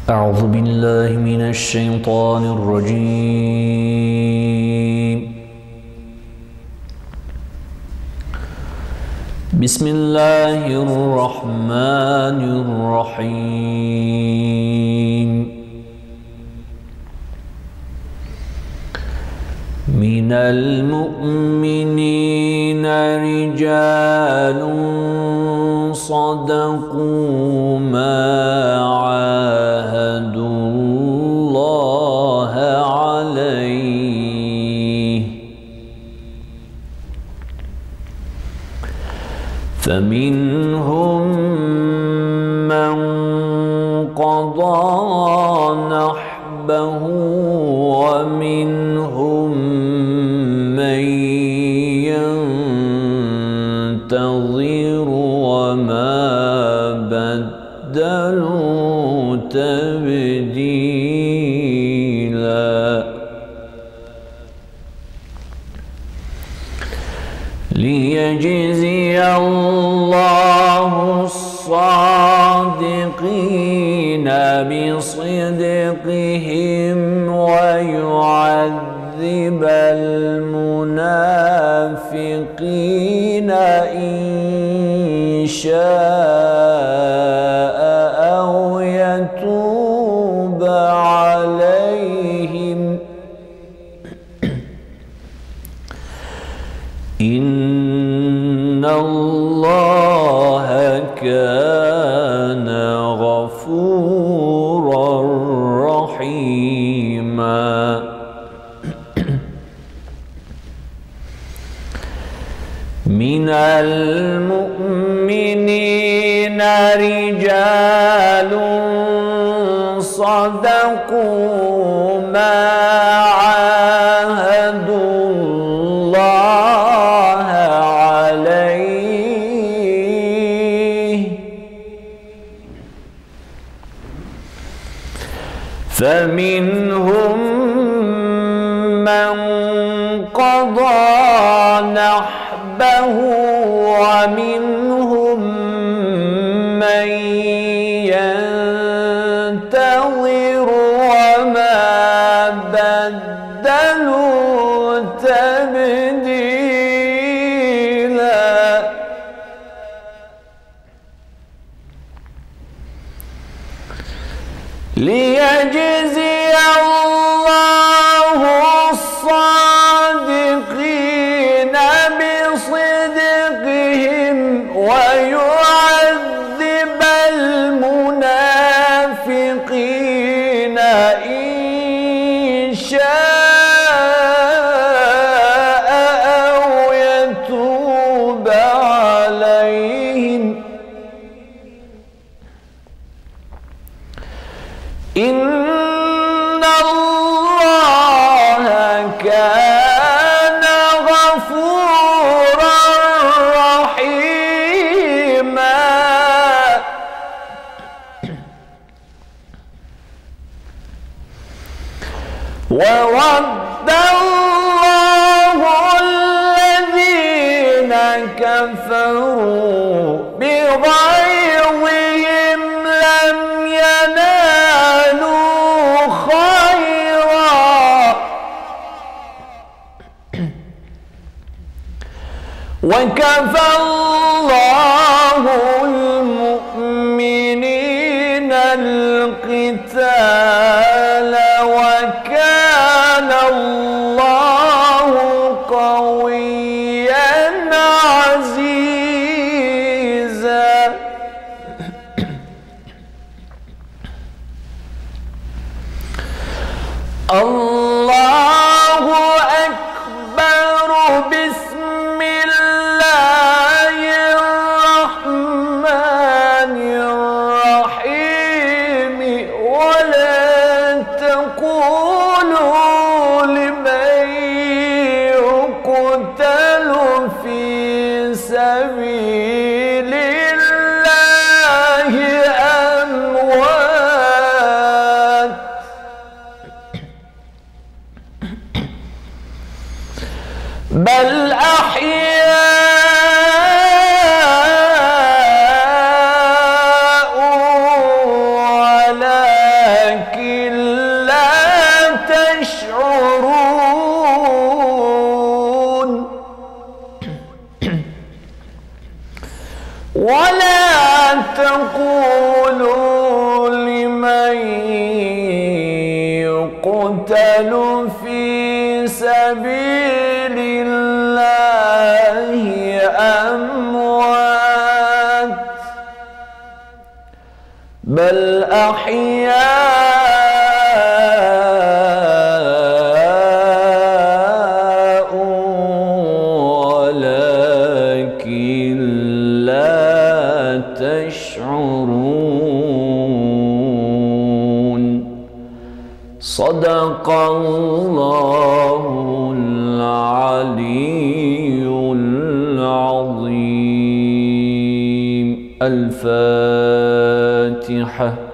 أعوذ بالله من الشيطان الرجيم. بسم الله الرحمن الرحيم. من المؤمنين رجال صدقوا ما عاهدوا الله عليه، فمنهم من قضى نحبه ومنهم من ينتظر وما بدلوا تبديلا. ليجزي الله الصادقين بصدقهم ويعذب المنافقين إن شاء أو يتوب عليهم، إن الله كان غفورا رحيما. من المؤمنين رجال صدقوا ما عاهدوا الله عليه، فمنهم من قضى نحبه ومنهم من ينتظر وما بدلوا تبديلا. ليجزي الله الصادقين بصدقهم ويعذب المنافقين إن شاء أو يتوب عليهم، إن الله كان غفورا رحيما. وود الله الذين كفروا بغيظهم لم ينالوا خيرا، وكفى الله المؤمنين القتال وكان الله قويا عزيزا. الله أكبر. بسم الله الرحمن الرحيم. ولا تقولوا لمن يقتل في سبيل الله أموات، بل أحياء ولا تقولوا لمن يقتل في سبيل الله أموات بل أحياء ولكن لا تشعرون. صدق الله العلي العظيم. الفاتحة.